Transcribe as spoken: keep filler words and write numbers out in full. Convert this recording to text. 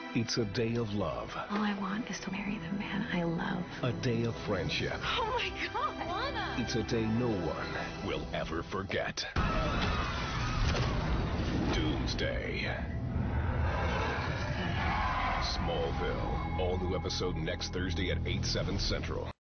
It's a day of love. All I want is to marry the man I love. A day of friendship. Oh my God! Lana! It's a day no one will ever forget. Doomsday. Smallville. All new episode next Thursday at eight, seven Central.